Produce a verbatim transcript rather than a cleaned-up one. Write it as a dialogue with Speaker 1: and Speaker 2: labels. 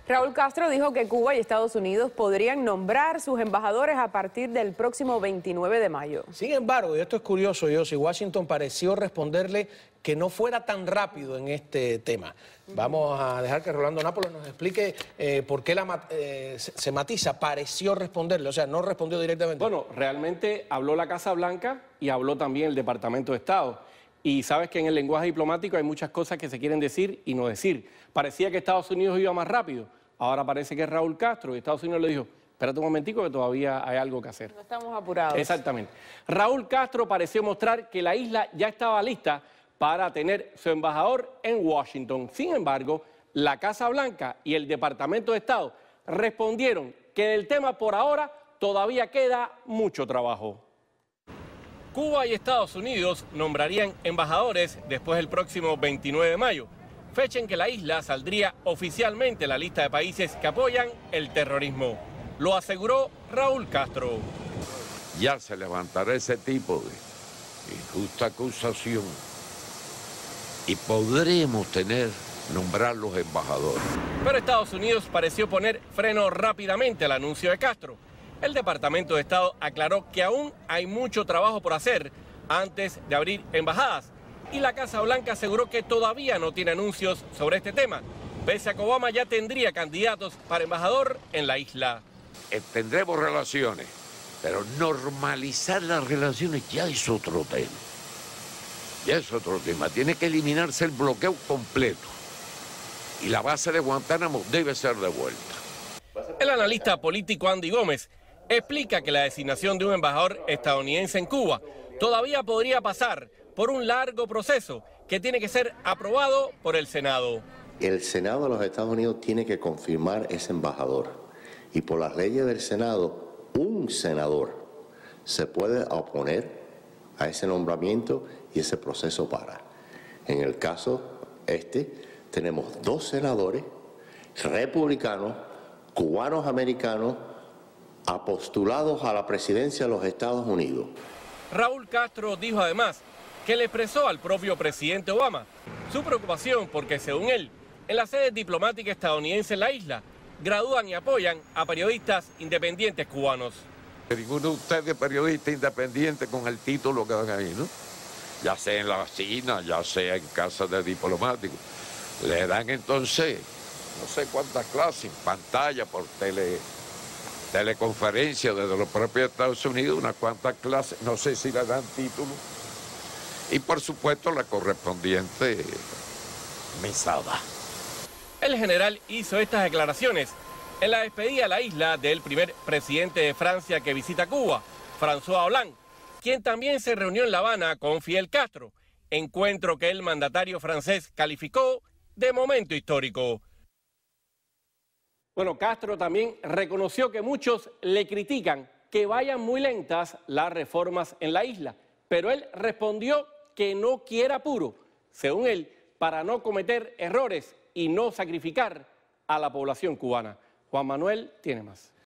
Speaker 1: Raúl Castro dijo que Cuba y Estados Unidos podrían nombrar sus embajadores a partir del próximo veintinueve de mayo.
Speaker 2: Sin embargo, y esto es curioso, Yossi, Washington pareció responderle que no fuera tan rápido en este tema. Vamos a dejar que Rolando Nápoles nos explique eh, por qué la, eh, se, se matiza, pareció responderle, o sea, no respondió directamente.
Speaker 3: Bueno, realmente habló la Casa Blanca y habló también el Departamento de Estado. Y sabes que en el lenguaje diplomático hay muchas cosas que se quieren decir y no decir. Parecía que Estados Unidos iba más rápido, ahora parece que es Raúl Castro y Estados Unidos le dijo, espérate un momentico que todavía hay algo que hacer.
Speaker 1: No estamos apurados.
Speaker 3: Exactamente. Raúl Castro pareció mostrar que la isla ya estaba lista para tener su embajador en Washington. Sin embargo, la Casa Blanca y el Departamento de Estado respondieron que del tema por ahora todavía queda mucho trabajo. Cuba y Estados Unidos nombrarían embajadores después del próximo veintinueve de mayo, fecha en que la isla saldría oficialmente en la lista de países que apoyan el terrorismo. Lo aseguró Raúl Castro.
Speaker 4: Ya se levantará ese tipo de injusta acusación y podremos tener, nombrar los embajadores.
Speaker 3: Pero Estados Unidos pareció poner freno rápidamente al anuncio de Castro. El Departamento de Estado aclaró que aún hay mucho trabajo por hacer antes de abrir embajadas. Y la Casa Blanca aseguró que todavía no tiene anuncios sobre este tema, pese a que Obama ya tendría candidatos para embajador en la isla.
Speaker 4: Eh, tendremos relaciones, pero normalizar las relaciones ya es otro tema. Ya es otro tema. Tiene que eliminarse el bloqueo completo. Y la base de Guantánamo debe ser devuelta.
Speaker 3: El analista político Andy Gómez explica que la designación de un embajador estadounidense en Cuba todavía podría pasar por un largo proceso que tiene que ser aprobado por el Senado.
Speaker 5: El Senado de los Estados Unidos tiene que confirmar ese embajador y por las leyes del Senado, un senador se puede oponer a ese nombramiento y ese proceso para. En el caso este, tenemos dos senadores republicanos, cubanos americanos, apostulados a la presidencia de los Estados Unidos.
Speaker 3: Raúl Castro dijo además que le expresó al propio presidente Obama su preocupación porque, según él, en la sede diplomática estadounidense en la isla, gradúan y apoyan a periodistas independientes cubanos.
Speaker 4: Ninguno de ustedes es periodista independiente con el título que dan ahí, ¿no? Ya sea en la China, ya sea en casa de diplomáticos. Le dan entonces no sé cuántas clases, pantalla por tele, teleconferencia desde los propios Estados Unidos, unas cuantas clases, no sé si le dan título. Y por supuesto la correspondiente mesada.
Speaker 3: El general hizo estas declaraciones en la despedida a la isla del primer presidente de Francia que visita Cuba, François Hollande, quien también se reunió en La Habana con Fidel Castro, encuentro que el mandatario francés calificó de momento histórico. Bueno, Castro también reconoció que muchos le critican que vayan muy lentas las reformas en la isla, pero él respondió que no quiere apuro, según él, para no cometer errores y no sacrificar a la población cubana. Juan Manuel tiene más.